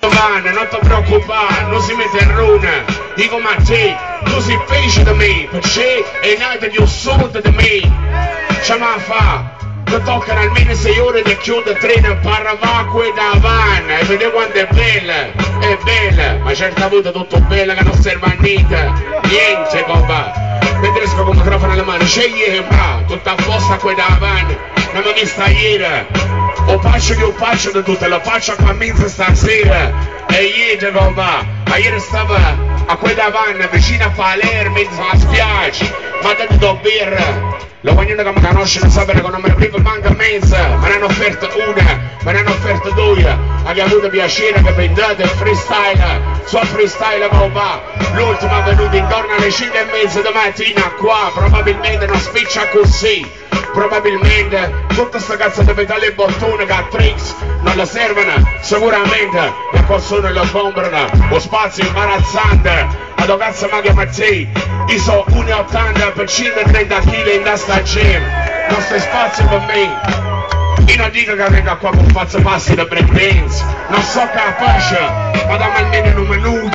Non ti preoccupare, non si mette in runa. Dico ma te, tu sei felice di me, perché è nato di un sud di me. Ce ma fa, ti toccano almeno 6 ore di chiudere il treno per arrivare da van. E vedete quanto è bella, ma certa volta tutto bella che non serve a niente, compa. Vedremo con il microfono alla mano, scegli tutta a posta qui da van. Non mi vista ieri. O faccio che faccio di tutto, lo faccio a mezza stasera. E ieri compa, ieri stavo a quella vanna vicino a Palermo, in spiaggia, ma da tutto birra. Lo vogliono che mi conoscono sapere che non me ne privo manca mezza, me ne hanno offerto una, me ne hanno offerto 2. Abbiamo avuto piacere che vendete il freestyle, so freestyle compa. L'ultimo è venuto intorno alle 5:30 di mattina qua, probabilmente non spiccia così. Probabilmente tutta sta cazzo di metalli e bottone che a tricks non le servono sicuramente, le persone lo comprano, lo spazio è imbarazzante, ma do cazzo manca a te, io so 1,80 per 130 kg in testa gym, non c'è spazio per me, io non dico che venga qua con faccio passi da break dance, non so capace, ma dammi almeno un minuto.